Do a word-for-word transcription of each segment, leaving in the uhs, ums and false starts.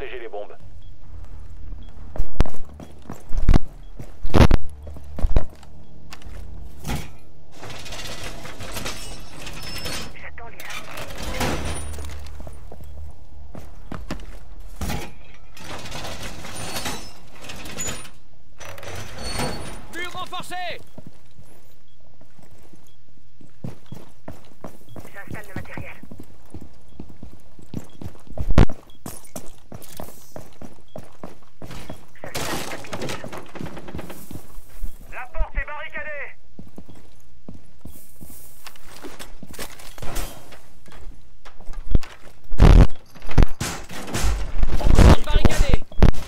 Protégez les bombes. J'attends les Mur renforcé! J'installe le matériel. J'installe le tapis. La porte est barricadée! Porte barricadée!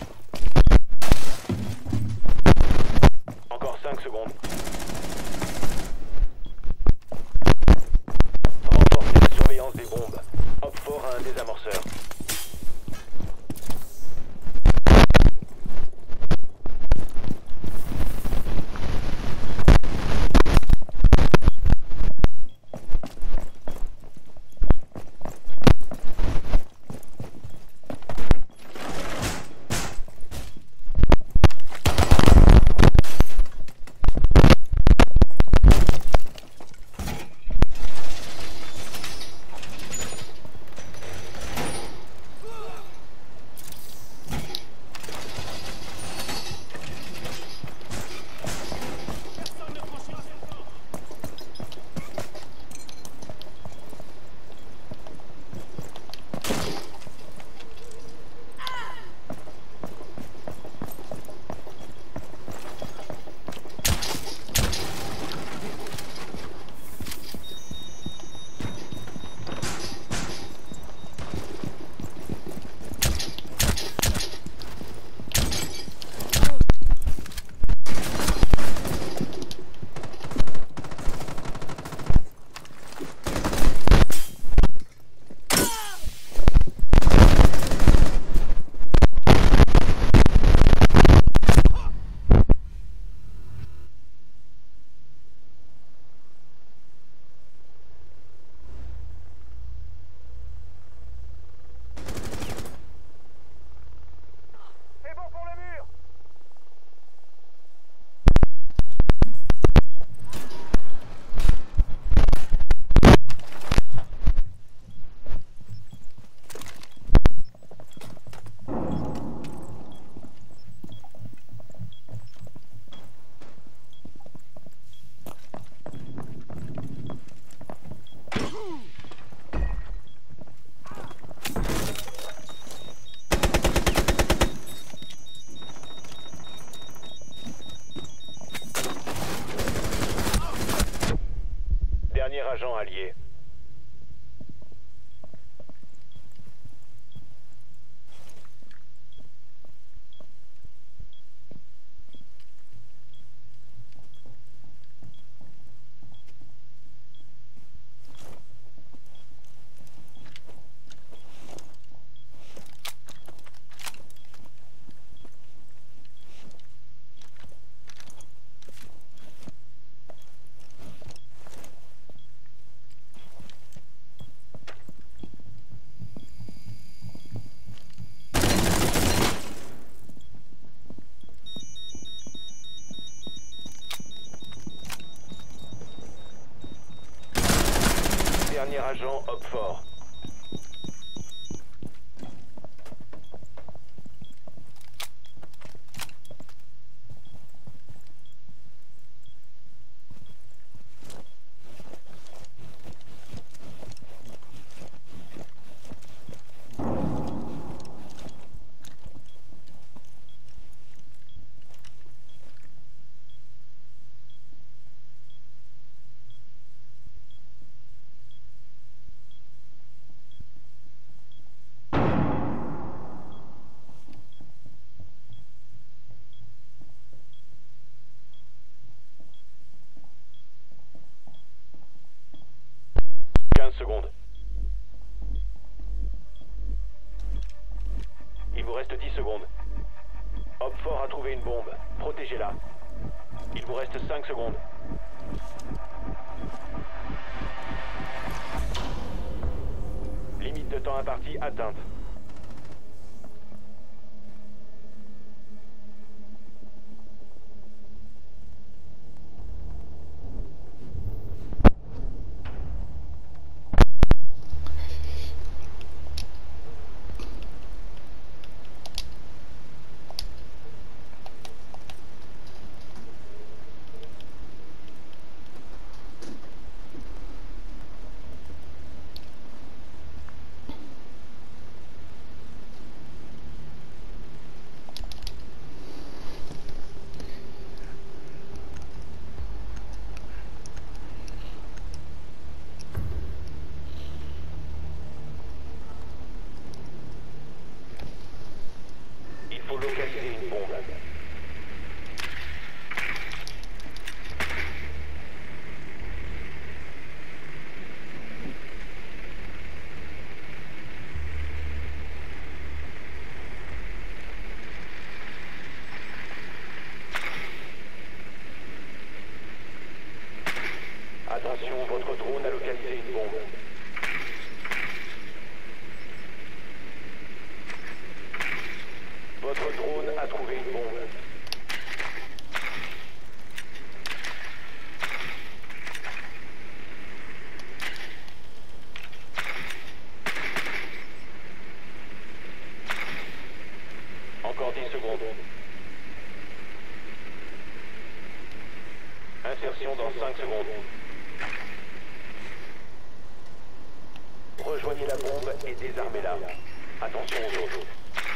Encore cinq secondes. Renforcez la surveillance des bombes. Hop fort à un désamorceur. C'est bon pour le mur! Dernier agent allié. Dernier agent, hop fort. quinze secondes. Il vous reste dix secondes. Hop fort a trouvé une bombe. Protégez-la. Il vous reste cinq secondes. Limite de temps imparti atteinte. Votre drone a trouvé une bombe. Encore dix secondes. Insertion dans cinq secondes. Rejoignez la bombe et désarmez-la. Attention aux autres.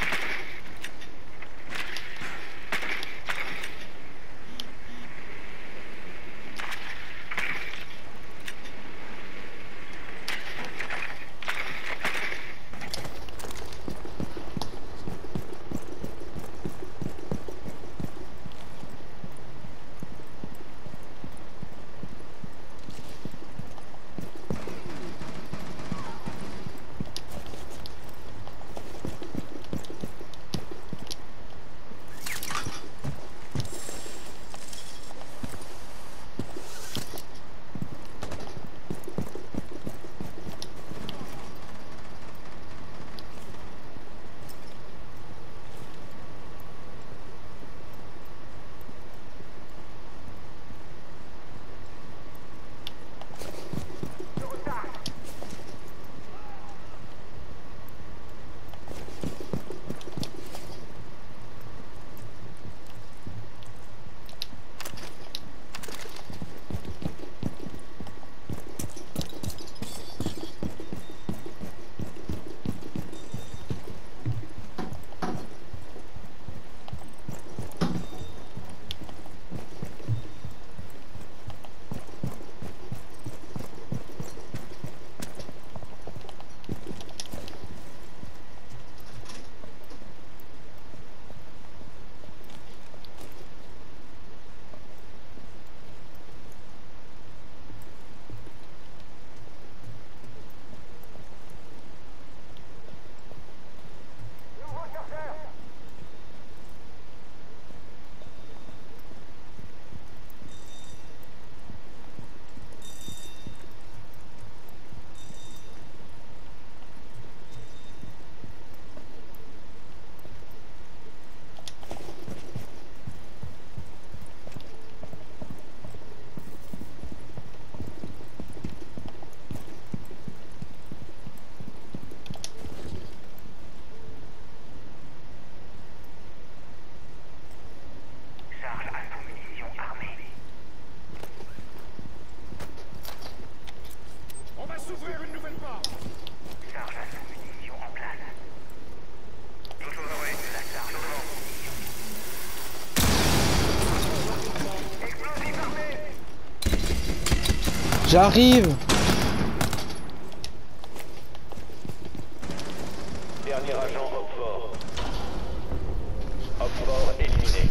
J'arrive. Dernier agent Hopfort. Hopfort éliminé.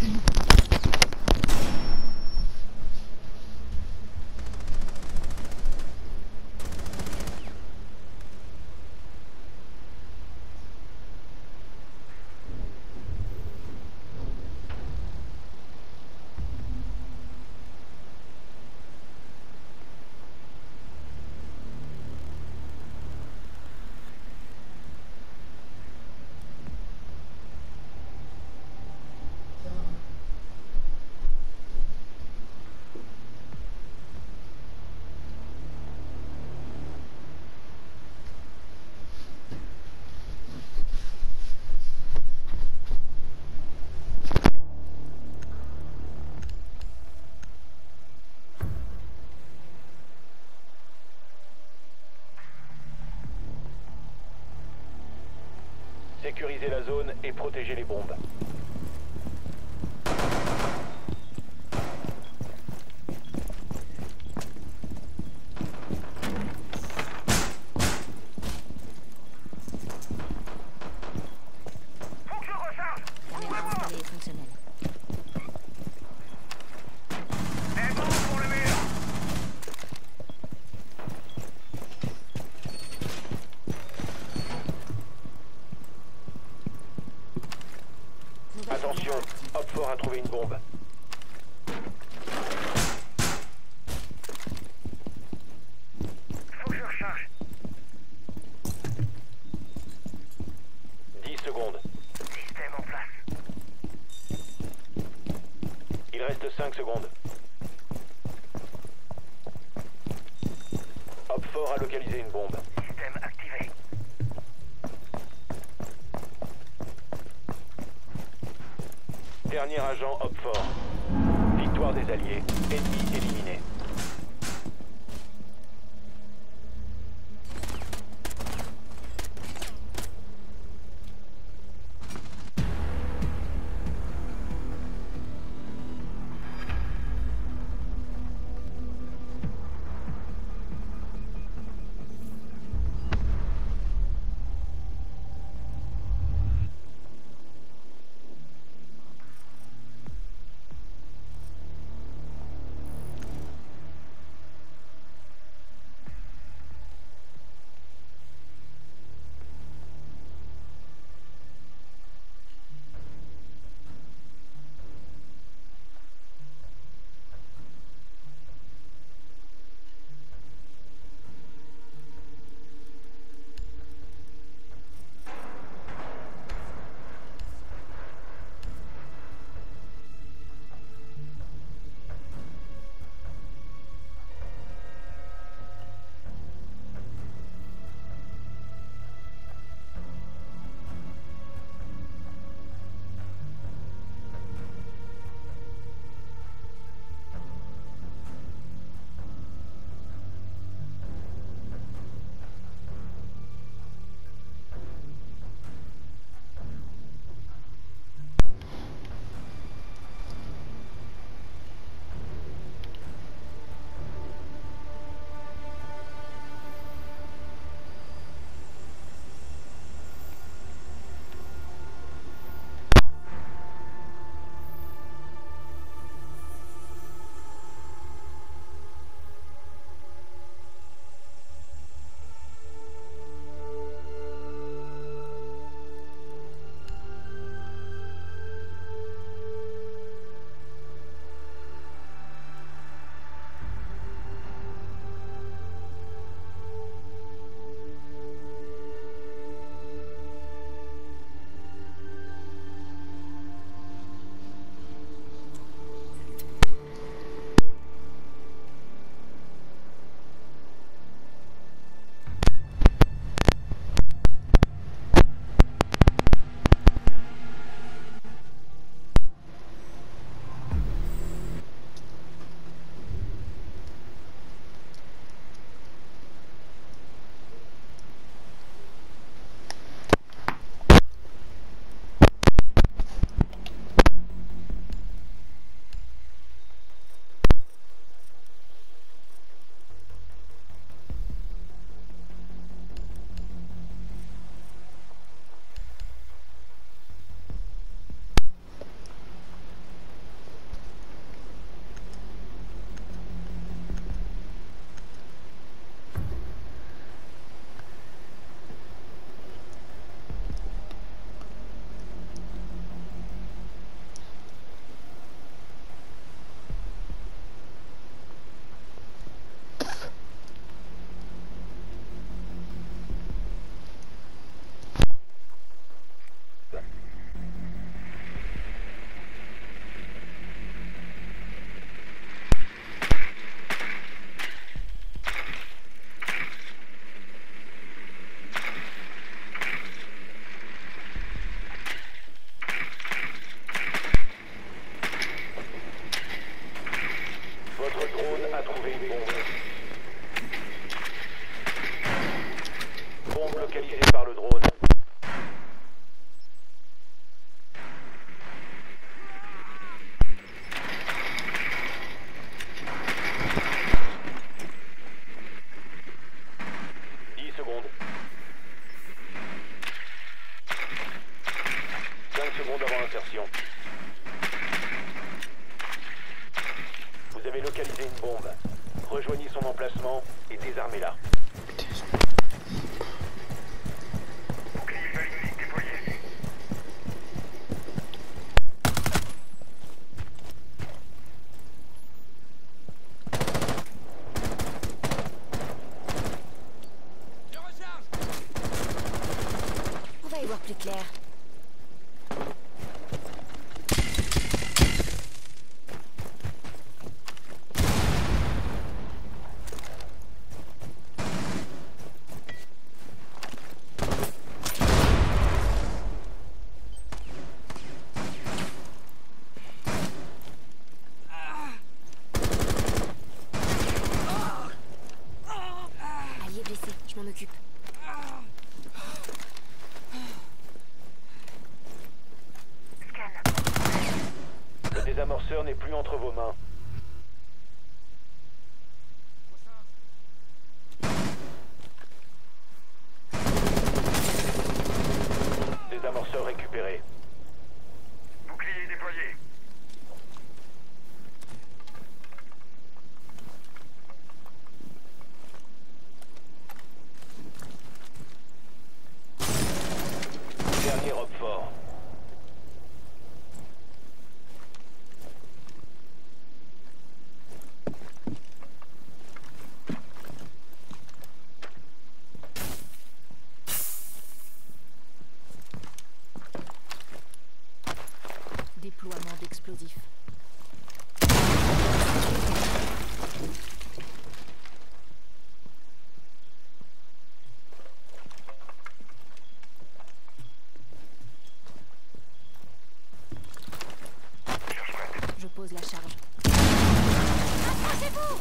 Sécurisez la zone et protégez les bombes. Faut que je recharge. Caméra installée et fonctionnelle. C'est bon pour le mur. Nous secondes. Hop fort a localisé une bombe. Système activé. Dernier agent Hop fort. Victoire des Alliés. Ennemi éliminé. insertion. Vous avez localisé une bombe. Rejoignez son emplacement et désarmez-la. Bouclier balistique déployé. Je recharge. On va y voir plus clair. je m'en occupe. Le désamorceur n'est plus entre vos mains. Désamorceur récupéré. Bouclier déployé. Dernier robe fort. Déploiement d'explosifs. Je pose la charge. Approchez-vous!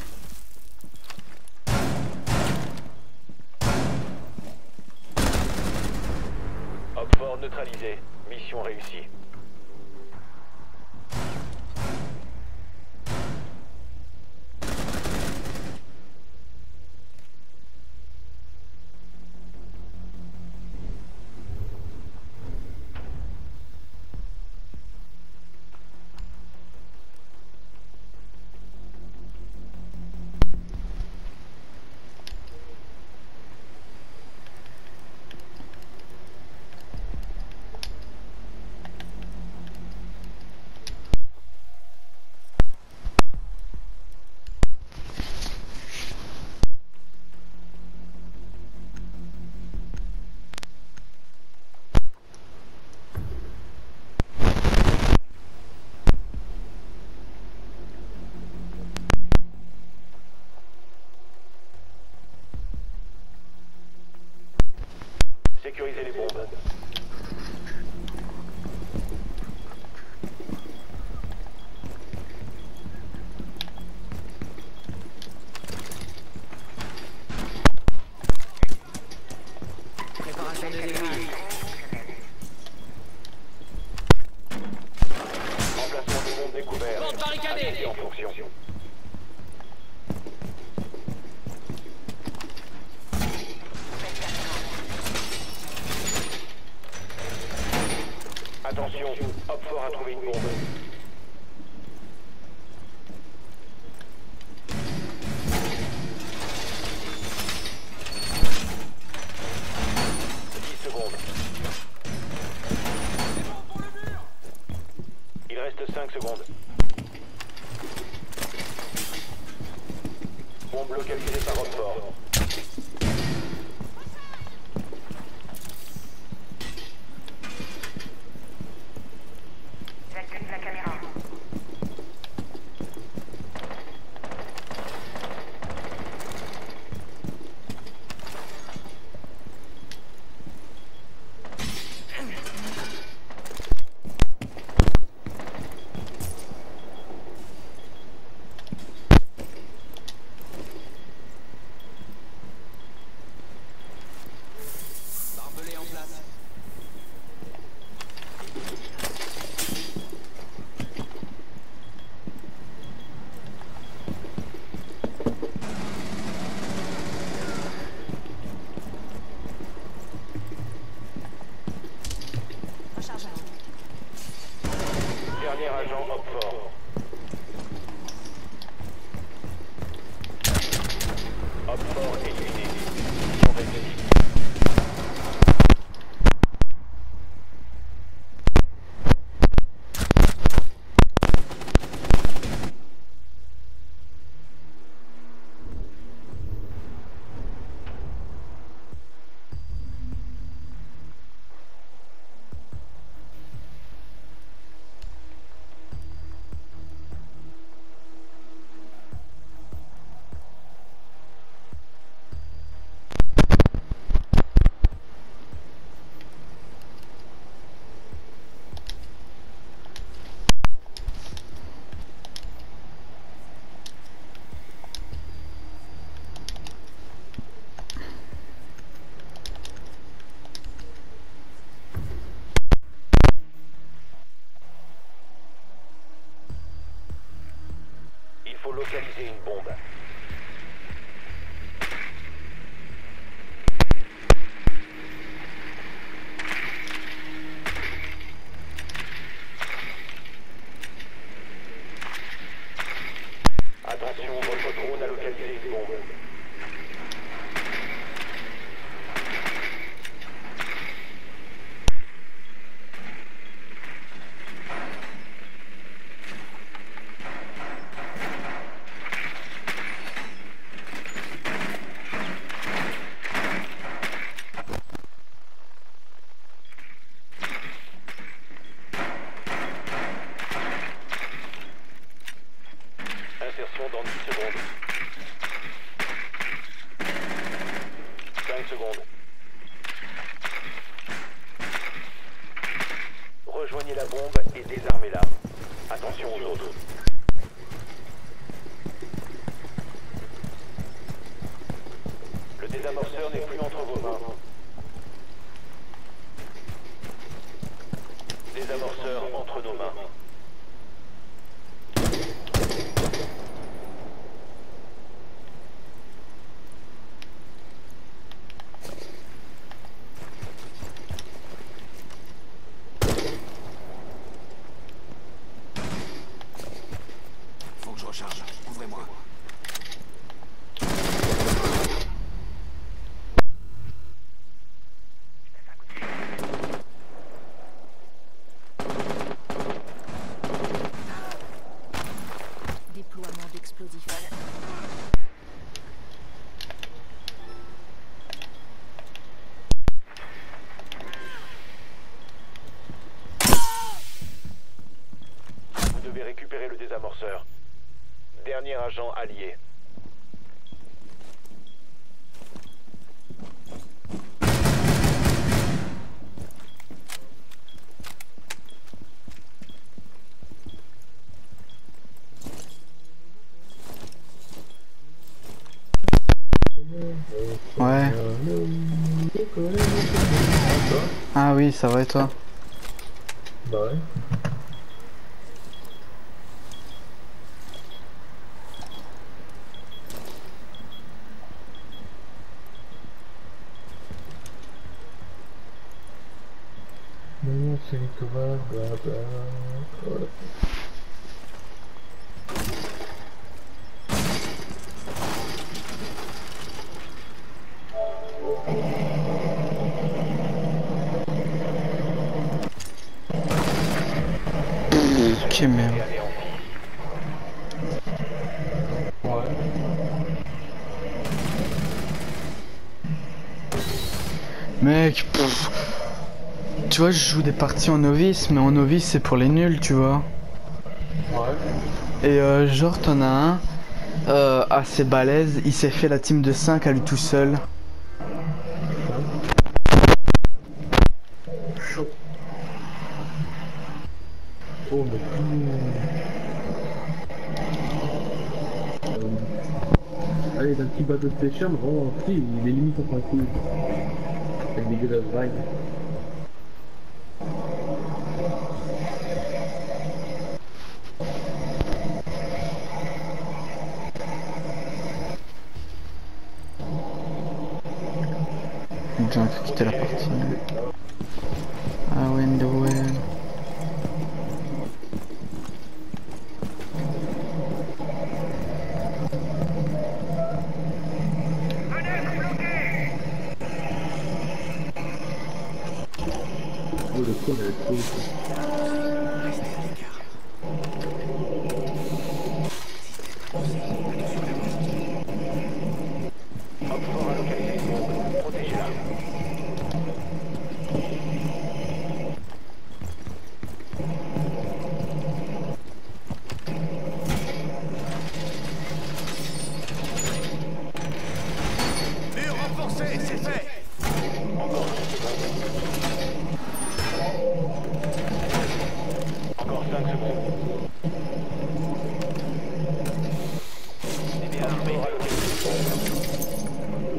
Hope fort neutralisé. Mission réussie. Sécurisez les bombes. Préparation des aiguilles. Emplacement de bombe découvert. Porte barricadée. Allez-y en fonction. Attention, Hope fort a trouvé une bombe. dix secondes. Il reste cinq secondes. Bombe localisée par Hope fort. J'active la caméra. Barbelé en place. Rechargeant. Dernier agent Hope fort. Hope fort éliminé. Mission réussie. localiser une bombe. Attention, votre drone a localisé une bombe. Insertion dans dix secondes. cinq secondes. Rejoignez la bombe et désarmez-la. Attention aux autres. Le désamorceur n'est plus entre vos mains. Désamorceur entre nos mains. Faut que je recharge. Ouvrez-moi. Déploiement d'explosifs. Vous devez récupérer le désamorceur. Dernier agent allié. Ouais. Ah oui, ça va et toi? Bah ouais. Non, c'est Nicolas, blablabla. Voilà. Ok, merde. Mec, pff. Tu vois, je joue des parties en novice, mais en novice c'est pour les nuls, tu vois. Et euh, genre, t'en as un euh, assez balèze, il s'est fait la team de cinq à lui tout seul. Chaud. Oh, mais euh... Allez, d'un petit bateau station, vraiment, si, il est limite en coup. Avec des gueules de vagues. J'ai un peu quitté la partie. Ah ouais, the well. Oh, le con, elle est trop. Restez à l'écart. Hop fort a localisé une bombe. Protégez-la. Mur renforcé, c'est fait. Encore cinq secondes. Encore cinq secondes. Désarmé a localisé une bombe.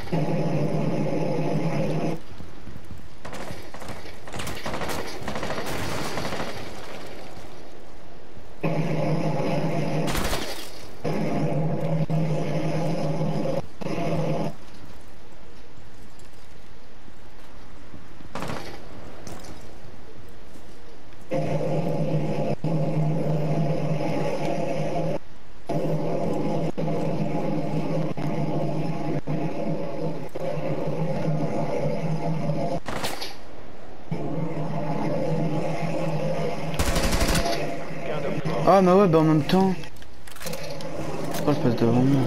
Ah mais ouais bah en même temps. Pourquoi je passe devant moi?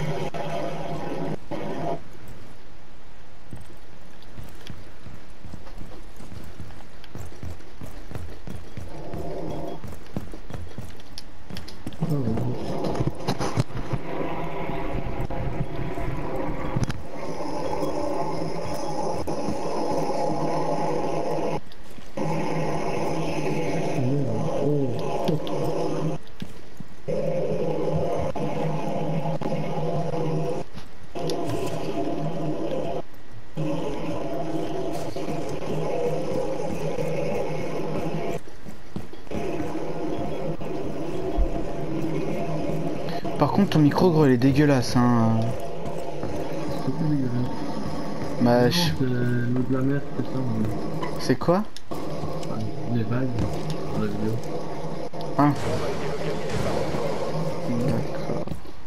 Par contre ton micro gros il est dégueulasse hein. C'est tout dégueulasse. Bah Non, je... c'est l'eau de la mer, c'est ça. mais- C'est quoi? Enfin, les vagues dans la vidéo. Ah. D'accord.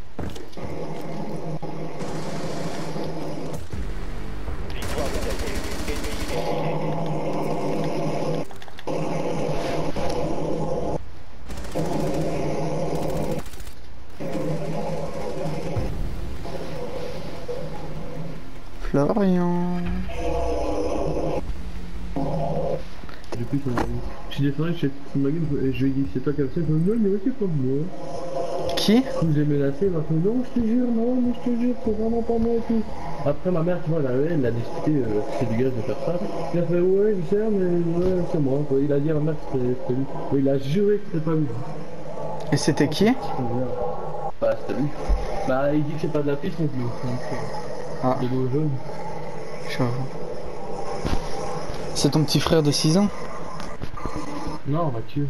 Victoire des alliés. Ennemi éliminé. Florian. Depuis qu'on a vu. Je suis descendu chez Maggie et je lui ai dit c'est toi qui as fait ça. Il m'a dit non, mais c'est pas moi. Qui? Du coup, j'ai menacé, il m'a fait non, je te jure, non, mais je te jure, c'est vraiment pas moi et tout. Après, ma mère, tu vois, elle a, elle a discuté, euh, c'est dégueulasse de faire ça. Il a fait ouais, je sais, mais ouais, c'est moi. Quoi. Il a dit à ma mère que c'était lui. Ouais, il a juré que c'était pas lui. Et c'était qui? Bah, c'était lui. Bah, il dit que c'est pas de la piste non plus. Donc, Ah, c'est l'eau jaune. j'avoue. C'est ton petit frère de six ans? Non, Mathieu.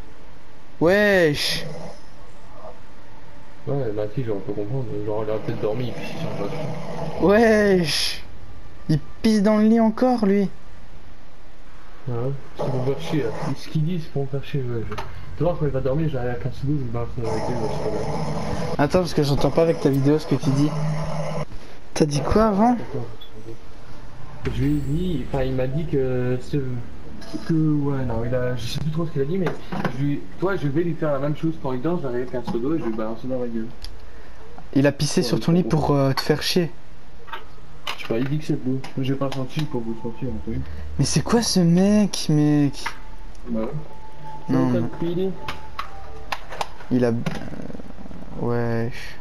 Wesh. Ouais, Mathieu, genre, on peut comprendre. Genre, il a peut-être dormi, et puis il s'en passe. Wesh. Il pisse dans le lit encore lui. Ouais, c'est pour faire chier. Hein. Ce qu'il dit, c'est pour me faire chier. Ouais, je... Tu vois, quand il va dormir, j'arrive à quinze secondes, je me balance dans la gueule, je suis pas là. Attends parce que j'entends pas avec ta vidéo ce que tu dis. T'as dit quoi avant? Je lui ai dit, enfin il m'a dit que ce... que ouais non il a, je sais plus trop ce qu'il a dit mais je lui, toi je vais lui faire la même chose quand il dort, j'arrive avec un seau d'eau et je vais le balancer dans la gueule. Il a pissé sur ton lit pour euh, te faire chier. Je sais pas, il dit que c'est beau, mais j'ai pas senti pour vous sentir un peu. Mais c'est quoi ce mec, mec? Bah ouais. Non, Non, non. non. Il a... Euh... Wesh.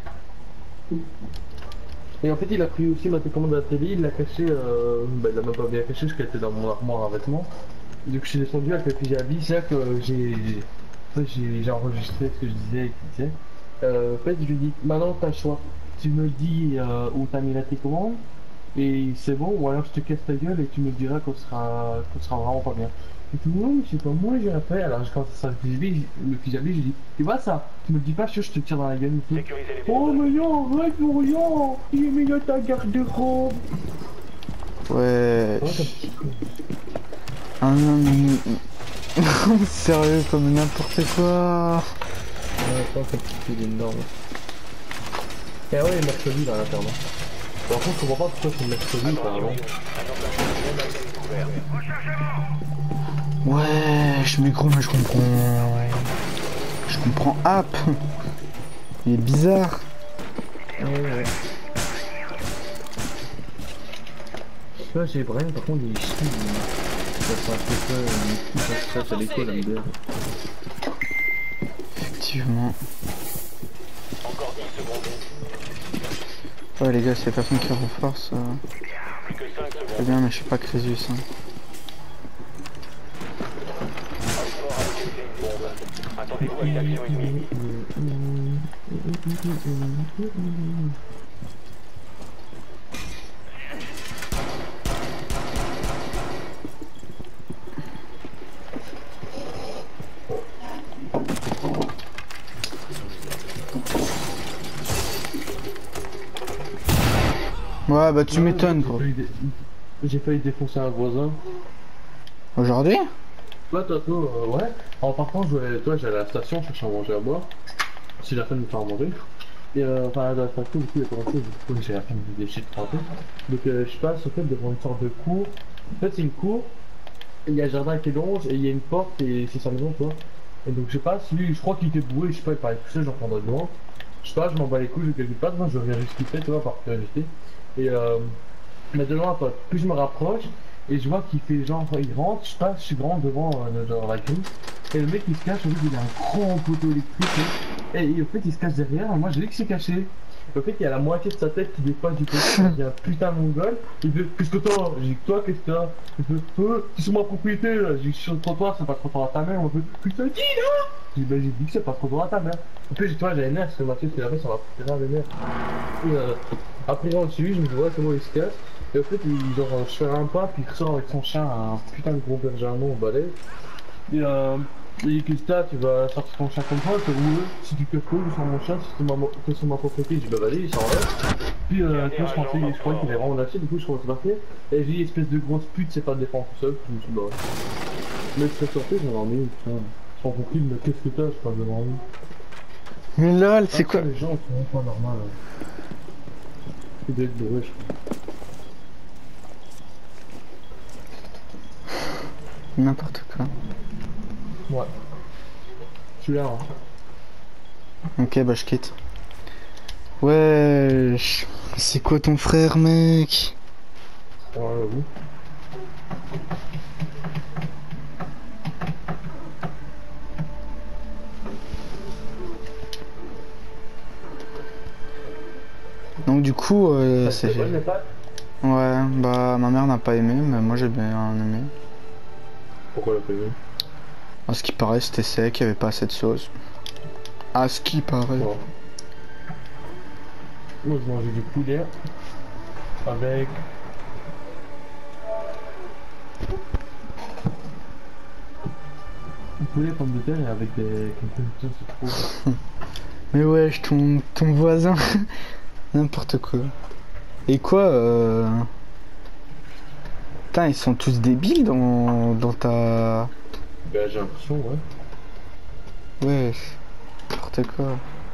Et en fait il a pris aussi ma télécommande à la télé, il l'a caché, euh... bah il l'a même pas bien caché parce qu'elle était dans mon armoire à vêtements. Donc je suis descendu avec le fusil à vie, c'est là que j'ai... En fait, j'ai j'ai enregistré ce que je disais et qu'il disait. Euh, en fait je lui dis, maintenant t'as le choix. Tu me dis euh, où t'as mis la télécommande et c'est bon, ou alors je te casse ta gueule et tu me diras qu'on sera, qu'on sera vraiment pas bien. Et tout le monde, c'est pas moi, j'ai fait. Alors je commence à le fusil à vie, le fusil à vie, j'ai dit, tu vois ça, tu me dis pas, je te tire dans la gueule. Et tout. Sécurisez les Oh véhicules. mais non, arrête pour rien, il est mis dans ta garde-robe. Wesh. Ah non mais... Sérieux comme n'importe quoi. Ouais, je pense que c'est énorme. Et ouais, il est mercredi là à l'interne. Par contre, je comprends pas pourquoi c'est mercredi apparemment. Wesh, mais gros, mais je comprends... Ouais. Je comprends app. Il est bizarre. Ouais, ouais. Là, j'ai Brian, par contre, il est chiant. Ça fait un peu ça, il fait ça à l'école, la vidéo. Effectivement. Encore dix secondes. Ouais les gars, s'il y a personne qui renforce, euh... Plus que cinq c'est secondes. bien, mais je suis pas Crésus. Hein. Fort a détecté une bombe. Attendez-vous à une action ennemie. Ouais, bah tu Ouais, m'étonnes, j'ai gros. failli dé- J'ai failli défoncer un voisin. Aujourd'hui? Ouais, toi, toi, euh, ouais. En partant, je voulais, toi, j'allais à la station chercher à manger à boire. Si la fin de me faire manger. Et euh, enfin, à la station, du coup, il y a commencé, du coup, j'ai la fin de déchets de rentrer. Donc, euh, je passe, en fait, devant une sorte de cour. En fait, c'est une cour. Il y a un jardin qui est longe et il y a une porte et c'est sa maison, quoi. Et donc, je passe, lui, je crois qu'il était bourré, je sais pas, il parlait tout seul, j'en prendrais devant. Je passe, je m'en bats les couilles, je quelque part, moi, je reviens juste quitter, tu vois, par curiosité. Et euh, mais de loin, quoi. Plus je me rapproche, et je vois qu'il fait genre, il rentre, je passe, je suis vraiment devant euh, genre, la grille. Et le mec il se cache, en fait il a un grand poteau électrique. Et, et en fait il se cache derrière, et moi j'ai vu qu'il s'est caché. Et en fait il y a la moitié de sa tête qui dépasse du côté, il y a un putain de mongol. Il fait, qu'est-ce que t'as? J'ai dit, toi qu'est-ce que t'as? Il fait, euh, c'est sur ma propriété là. J'ai dit, sur le trottoir, c'est pas trop droit à ta mère. On me fait, putain, dis là! J'ai dit, bah j'ai dit que c'est pas trop droit à ta mère. En plus, toi j'avais nerfs, parce que Mathieu c'était là-bas, ça m'a fait grave les nerfs. Et euh, après il rentre chez lui, je me dis, ouais, c'est bon, il se casse. Et au fait, il, genre, je fais un pas, puis il ressort avec son chien, un putain de gros berger allemand au balai. Et euh, il dit, qu'est-ce que t'as, tu vas sortir ton chien comme ça? Je fais, ouais, si tu peux je sors mon chien, si c'est ma, que c'est ma propriété, je dis, bah vas-y, il s'en va. Puis, euh, tu vois, je pensais, je croyais qu'il est vraiment lâché, du coup, je commence à partir. Et j'ai dit, espèce de grosse pute, c'est pas de défendre tout seul, puis je me suis barré. Mais je serais sorti, j'en ai remis, putain. Sans compris, mais qu'est-ce que t'as, je parle devant lui. Mais lol, c'est quoi? Les gens, ils sont pas normaux, là. Il doit être bourré, je crois. N'importe quoi. Ouais. Je suis là, hein. Ok, bah je quitte. Wesh. C'est quoi ton frère, mec? Ouais, j'avoue. Donc du coup, euh, Ça, c'est... c'est bonne, les pâtes? Ouais, bah ma mère n'a pas aimé, mais moi j'ai bien aimé. Pourquoi la payer? À ce qui paraît, c'était sec, il n'y avait pas assez de sauce. À ce qui paraît. Bon. Moi, je mangeais du poulet avec... Du poulet, pommes de terre et avec des... quelques sauces, c'est trop. Mais wesh, ton, ton voisin. N'importe quoi. Et quoi, euh... Putain, ils sont tous débiles dans, dans ta... Bah, j'ai l'impression, ouais. Wesh. N'importe quoi.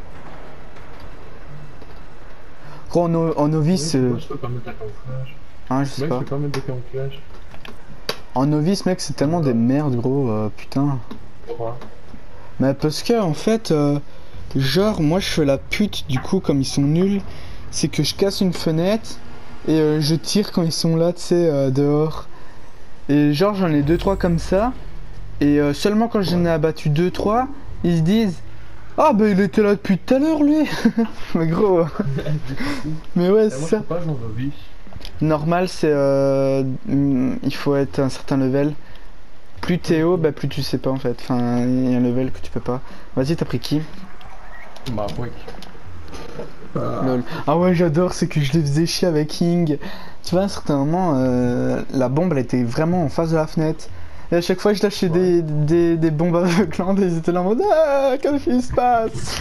Gros, en, no- en novice... Ouais, euh, moi, je peux pas mettre un camouflage. Hein, je sais Mec, pas. je peux pas mettre de camouflage. En novice, mec, c'est tellement des merdes, gros, euh, putain. Pourquoi? Mais parce que, en fait, euh, genre, moi, je fais la pute, du coup, comme ils sont nuls, c'est que je casse une fenêtre et euh, je tire quand ils sont là, tu sais, euh, dehors. Et genre, j'en ai deux trois comme ça. Et euh, seulement quand j'en ai abattu deux trois, ils se disent, ah bah il était là depuis tout à l'heure, lui. Mais gros. Mais ouais, Et c'est moi, je ça. peux pas jouer en novice. Normal, c'est euh, mm, il faut être à un certain level. Plus t'es haut, bah plus tu sais pas en fait. Enfin, il y a un level que tu peux pas. Vas-y, t'as pris qui? Bah, ouais. Lol. Ah ouais, j'adore, c'est que je les faisais chier avec King. Tu vois, à un certain moment, euh, la bombe elle était vraiment en face de la fenêtre. Et à chaque fois, je lâchais Ouais. des, des, des bombes aveuglantes et ils étaient là en mode, ah, qu'est-ce qui se passe?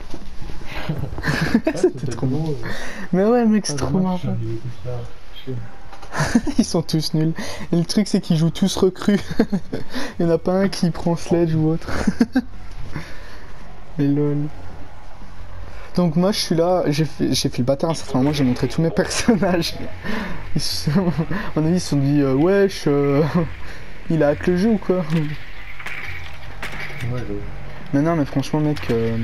C'était trop bon. bon. Mais ouais, mec, c'est trop marrant. marrant. Ils sont tous nuls. Et le truc, c'est qu'ils jouent tous recrues. Il n'y en a pas un qui prend Sledge ou autre. Mais lol. Donc moi je suis là, j'ai fait, j'ai fait le bâtard à un certain moment, j'ai montré tous mes personnages. Ils se sont, à mon avis ils se sont dit euh, wesh, euh, il a hack le jeu ou quoi? Ouais, ouais. Mais non mais franchement mec, euh,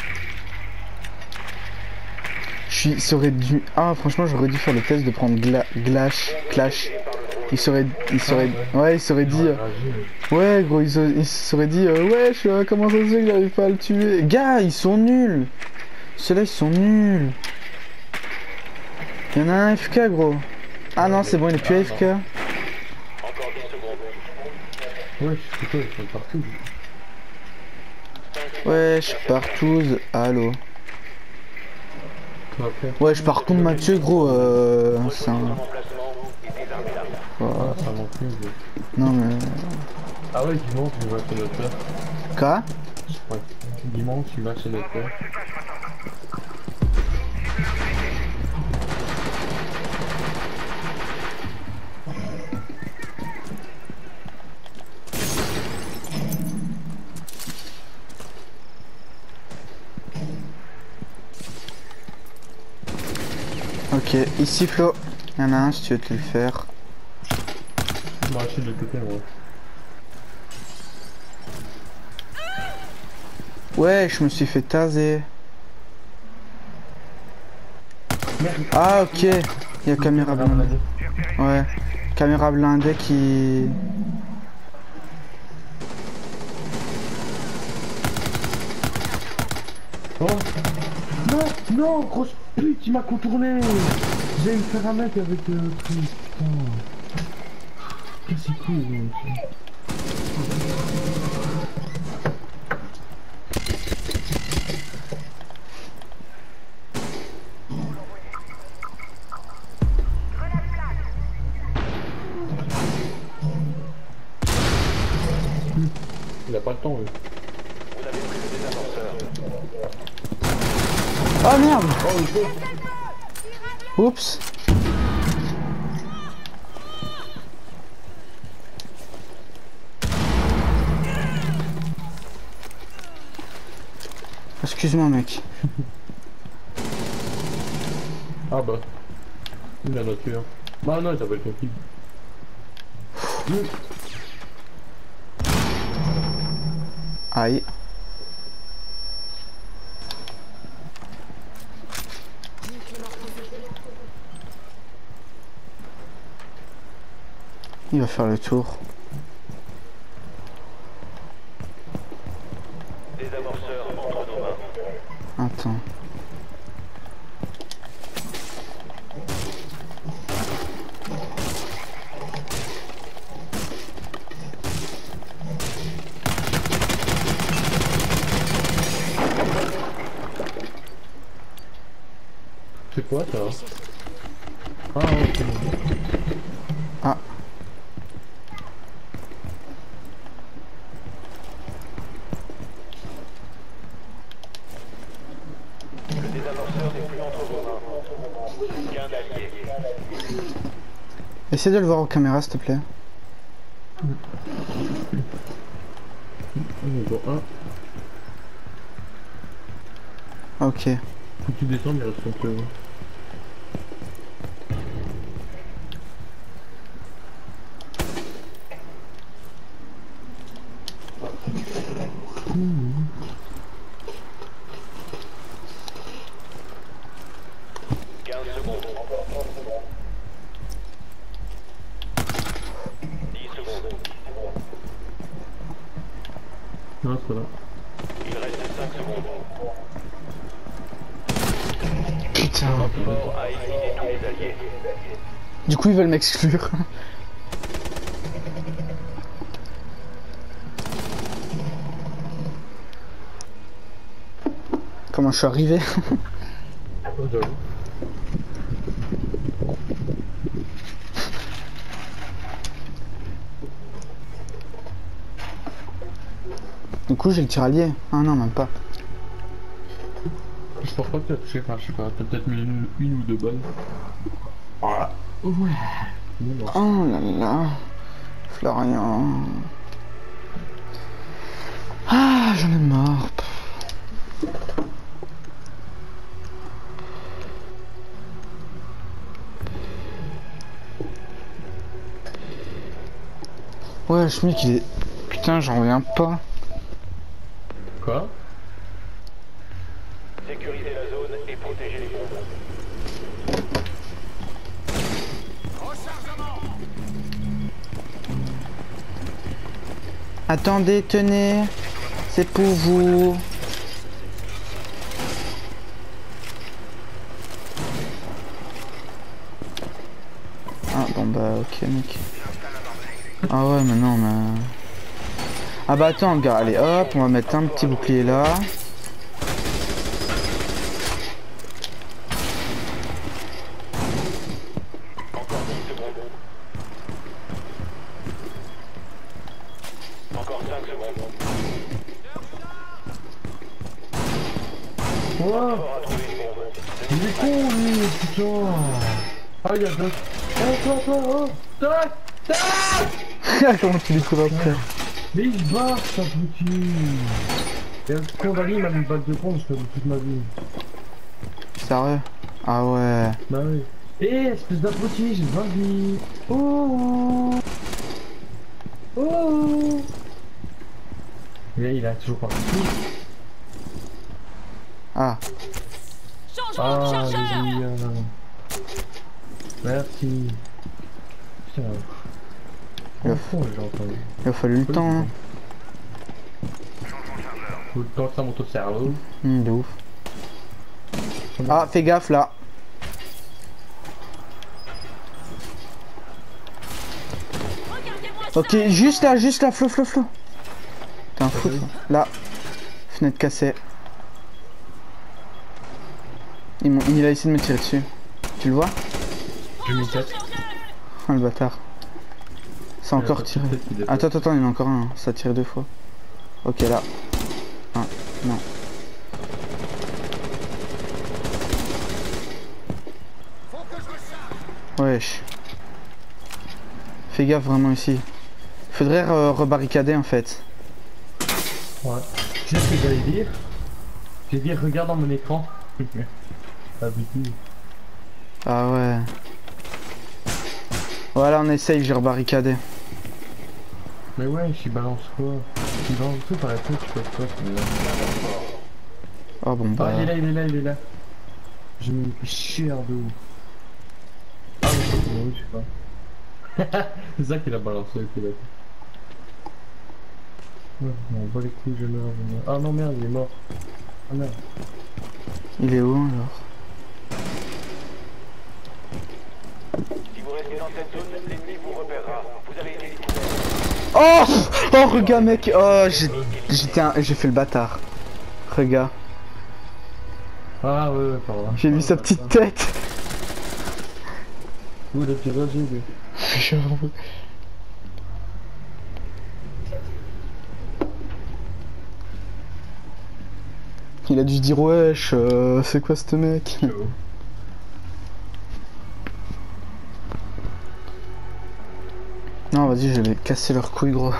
je suis, ça aurait dû, ah franchement j'aurais dû faire le test de prendre Gla, Glash, Clash. Il serait, il serait, ouais il serait dit, euh, ouais gros il, se- il serait dit euh, wesh, euh, comment ça se fait qu'il arrive pas à le tuer? Gars ils sont nuls. Ceux-là ils sont nuls. Il y en a un A F K gros. Ah non c'est bon il est plus A F K. Encore dix secondes. Ouais, je suis quoi, ils sont partout. Ouais je partouze. Allô. Quoi faire? Ouais je pars contre Mathieu gros. Euh, c'est un... Emplacement et désarmez l'arme. Voilà. Ah, ça manque plus. Non mais. Ah ouais, dimanche, tu vas chez notre père. Quoi? Ouais. Dimanche, tu vas chez notre père. Ok, ici Flo. Il y en a un si tu veux te le faire. Je m'arrache de l'autre côté, moi. Ouais, je me suis fait taser. Ah ok, il y a caméra blindée. Ouais, caméra blindée qui... Oh non, non, grosse pute, il m'a contourné. J'ai me faire un mec avec le truc, putain. Qu'est-ce que c'est cool, mec. Il a pas le temps, lui. Vous avez pris le désamorceur. Oh merde. Oh, Oups. Excuse-moi mec. ah bah. Il a notre tué. Hein. Bah non, il s'appelle Kaki. Aïe. Il va faire le tour. Désamorceur entre nos mains. Attends. C'est quoi ça? Ah ok. Ah. Le désamorceur n'est plus entre vos mains. Qu'un allié. Essaie de le voir aux caméras s'il te plaît. On voit un. Ok. Faut que tu descendes, il reste son peu. quinze secondes. dix secondes. Non, c'est pas là. Il reste cinq secondes. Putain. Mort a éliminé tous les alliés. Du coup ils veulent m'exclure. Comment je suis arrivé? Oh, j'avoue. Du coup j'ai le tiralier. Ah non même pas. Je pense pas que t'as touché, enfin je sais pas, t'as peut-être mis une, une ou deux balles. Voilà. Ouais. Bon, bah. Oh là là. Florian. Ah j'en ai marre. Ouais, je mec il est... Putain, j'en reviens pas. Quoi? Sécurisez la zone et protégez les bombes. Attendez, tenez. C'est pour vous. Ah bon bah ok mec. Ah ouais mais non mais... Ah bah attends gars, allez hop, on va mettre un petit bouclier là. Encore dix secondes. Encore cinq secondes. Quoi? Fort a trouvé une bombe. Il est con lui, putain. Ah il y a deux. Oh toi toi oh tac tac. Comment tu les cours après? Mais il se barre ça foutu. Et le condamné il m'a mis une balle de con, je fais toute ma vie. Sérieux? Ah ouais. Bah oui. Eh, espèce d'abruti, j'ai vingt vies. Oh. Oh. Et là, il a toujours pas fini. Ah. Changement de Ah, chargeur. les gars. Merci. Putain. Il a, Au fond, j'ai entendu. il a fallu le temps, hein. Faut le temps que ça monte au cerveau. Hum, de ouf. Ah, fais gaffe là. Regardez-moi ça. Ok, juste là, juste là, flou, flou, flou. T'es un fou, toi. Là. Fenêtre cassée. Il, m'ont- il a essayé de me tirer dessus. Tu le vois? J'ai mis quatre. Ah, le bâtard. Ça a Il a encore pas tiré. de tête qui dépasse. Attends, attends, attends, il y en a encore un. hein. Ça a tiré deux fois. Ok, là. Ah, non. Wesh. Fais gaffe vraiment ici. Faudrait euh, rebarricader en fait. Ouais. Tu sais ce que j'allais dire? J'ai dit regarde dans mon écran. Ah putain. Ah ouais. Voilà, on essaye, j'ai rebarricadé. Mais ouais, je balance quoi? Il balance tout par la tête, je sais pas. Mais... Oh bon bah. Ah, il est là, il est là, il est là. Je me fais chier de ouf. Ah, mais c'est bon, je sais pas. C'est ça qu'il a balancé, ok, d'accord. Ouais, on voit les couilles, je meurs, je meurs. Ah non, merde, il est mort. Ah merde. Il est où alors? Si vous restez dans cette zone, l'ennemi vous repérera. Vous avez été découvert. Oh! Oh regarde mec! Oh j'ai j'étais un... j'ai fait le bâtard. Regarde. Ah ouais, ouais, pardon. J'ai vu sa petite tête. Ouh, le petit Roger, lui. J'avoue. Il a dû se dire wesh, euh, c'est quoi ce mec? Non vas-y, je vais casser leurs couilles gros.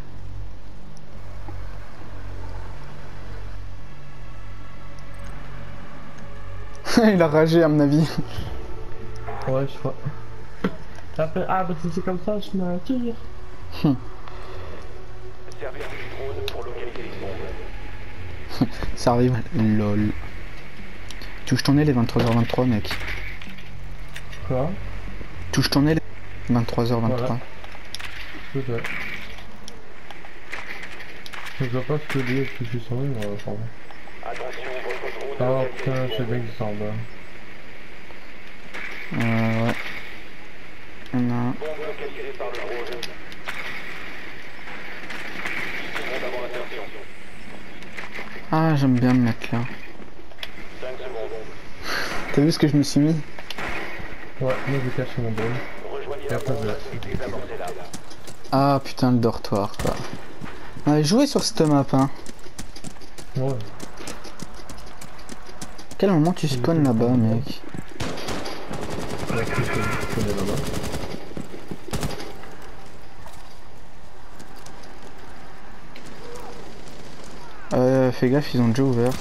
Il a ragé à mon avis. Ouais, je crois. Après, ah bah si c'est comme ça, je m'attire. Service du drone pour localiser les bombes. Ça arrive, lol. Touche ton nez les vingt-trois heures vingt-trois mec. Quoi? Touche ton nez les vingt-trois heures vingt-trois. Voilà. C'est ça. Je vois pas ce que dire, ce que je suis sur lui, moi, pardon. Attention, votre drone Ah a putain, je sais bien qu'il s'en va. Euh ouais. Il y en a un. bombe localisée par le drone. dix secondes avant l'insertion. Ah j'aime bien me mettre là. cinq secondes. T'as vu ce que je me suis mis? Ouais, moi je cache mon drone. Rejoignez Et la après, bombe je et désamorcez-la. Ah putain le dortoir quoi. On avait joué sur cette map hein. Ouais. Quel moment tu spawns là-bas mec? Ouais, je connais- je connais là-bas. Euh fais gaffe ils ont déjà ouvert.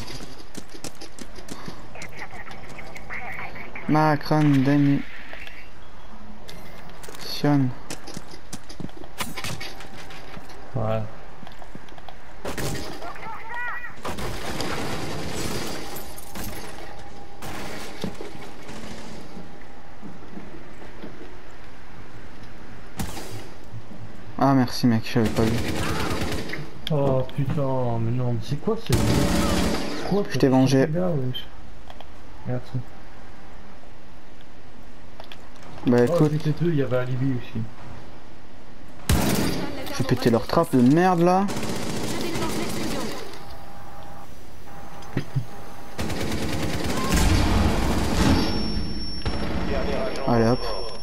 Macron Demi. Sion. Ouais. Ah merci mec, j'avais pas vu. Oh putain, mais non, mais c'est quoi ce... C'est quoi Je t'ai vengé. Là, wesh. Merci. Bah Oh, écoute, c'était eux, il y avait Alibi aussi. je vais péter leur trappe de merde là. Je déclenche l'explosion. Dernier agent. Allez hop.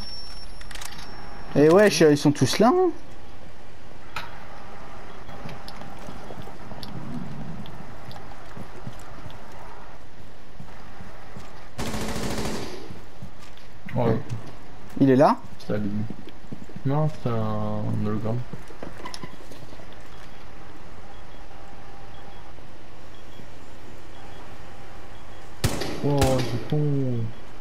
Et ouais, ils sont tous là hein. Ouais, Il est là? c'est Alibi. Non, c'est un hologramme. Oh, c'est con.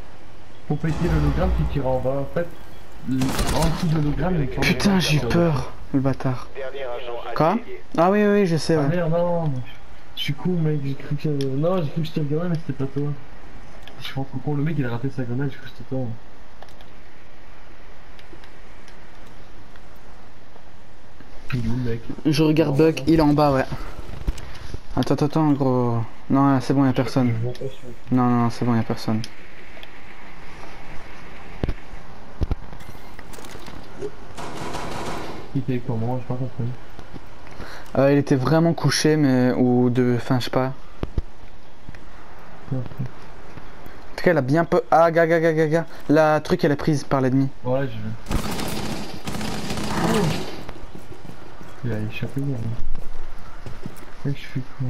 Faut péter l'hologramme qui tire en bas. En fait, le- en dessous de l'hologramme, il y a une Putain, j'ai eu peur, le bâtard. Dernier agent Quoi? affilié. Ah oui, oui, oui, je sais, Ah ouais. merde, non. Je suis con, mec. J'ai cru que. Non, j'ai cru que c'était le gamin, mais c'était pas toi. Je suis trop con. Le mec, il a raté sa grenade, j'ai cru que c'était toi. Il est où, le mec? Je regarde Buck, il est en bas, ouais. Attends, attends, attends, gros. Non, c'est bon, y'a personne. Je vois pas sur- Non, non, non, c'est bon, y'a personne. Il était comment? J'ai pas compris. Euh, il était vraiment couché, mais. Ou de. Enfin, je sais pas. En tout cas, elle a bien peu. Ah, gaga, gaga, gaga. La truc, elle est prise par l'ennemi. Ouais, j'ai vu. Il a échappé, là. Ouais, je suis con.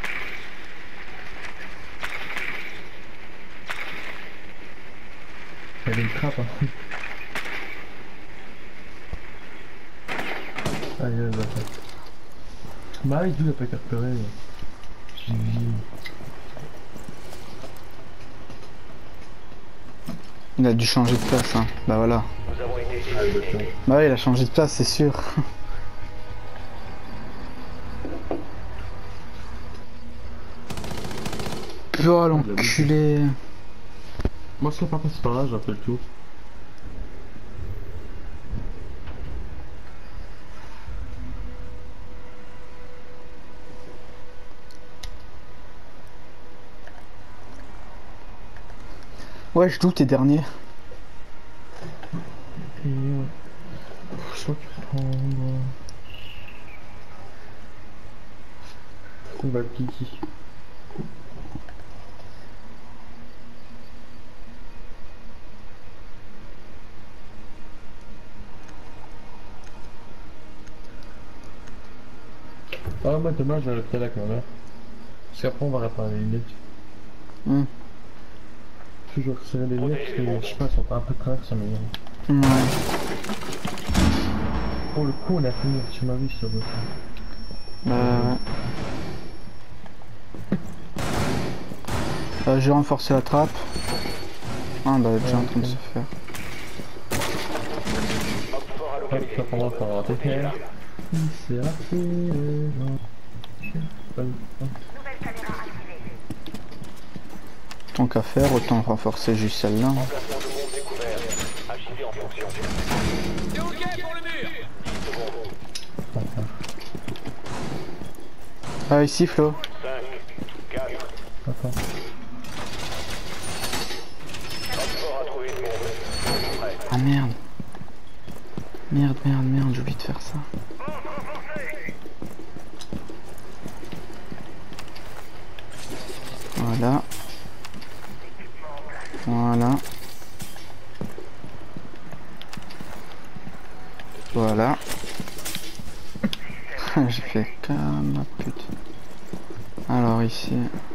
Il y avait une trappe, hein. Ah, il y a le bâtard. Bah, il a pas été repéré. J'ai vu. Il a dû changer de place, hein. Bah voilà. Nous avons été Ah, le éliminés. bâtard. Bah ouais, il a changé de place, c'est sûr. Oh l'enculé. Moi, je serais pas passé par là, j'ai fait le tour. Ouais, je doute, t'es dernier. Et ouais. Je crois qu'il faut prendre. On va le kiki. Ah, moi, demain, je vais le faire la caméra. Parce qu'après, on va réparer les lunettes. Hmm. Toujours serrer les lunettes parce que je sais pas, elles sont un peu traves, ça m'énerve. Ouais. Oh, le coup, on a fini sur ma vie, sur le Bah ouais. Euh, j'ai renforcé la trappe. Ah bah déjà en train de se faire. Hop fort à Hop, localiser. ça prendra par rater. C'est raté, les gens. Je sais pas le temps. Nouvelle caméra activée. Tant qu'à faire, autant renforcer juste celle-là. Emplacement de bombe découvert. Archivé en fonction. T'es ok pour le mur? dix secondes. Ah ici Flo. cinq, quatre. Attends. Hop fort à trouver une bombe. Prêt. Ah merde. Merde, merde, merde, j'ai oublié de faire ça. Voilà. Voilà. Voilà. J'ai fait comme ma pute. Alors ici.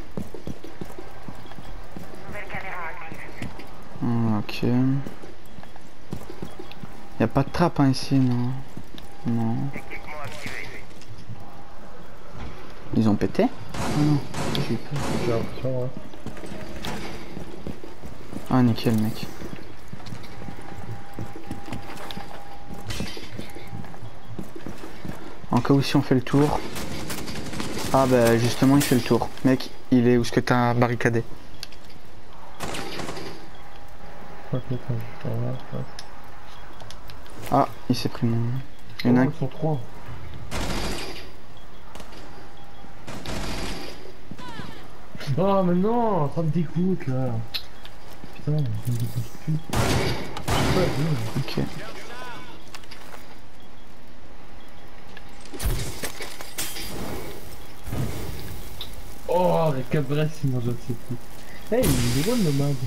Nouvelle caméra activée. Ah, ok. Y a pas de trappe hein, ici, non. Non. Équipement activé. Ils ont pété? Ah non, j'ai eu peur. J'ai l'impression, ouais. Ah nickel mec. En cas où si on fait le tour. Ah bah justement il fait le tour. Mec, il est où ce que t'as barricadé? Ok, attends, je vais voir, ouais. Ah, il s'est pris mon... Il y en a Oh, un... ils sont trois. Oh mais non, ça me dégoûte là. Putain, ça me dégoûte plus. Ouais, ouais. Ok. Oh, les cabres, sinon je ne sais plus. Hey, il est drôle le mag.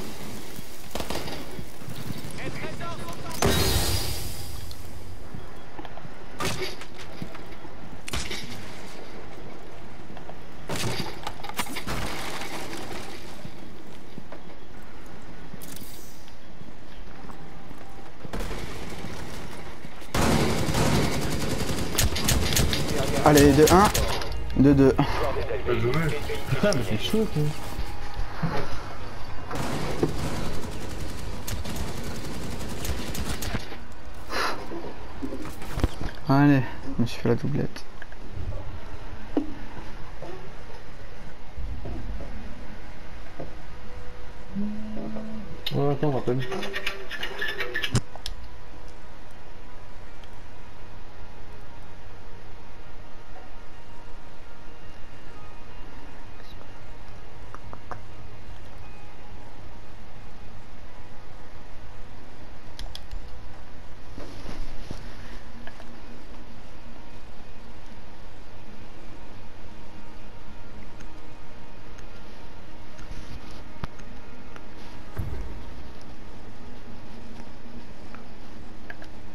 Allez, deux un. deux deux. Putain, mais c'est chaud quoi. Allez, je me suis fait la doublette. Ouais, attends, on rappelle.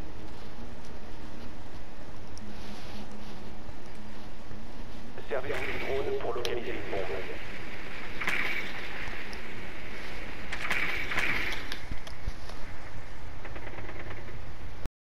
Service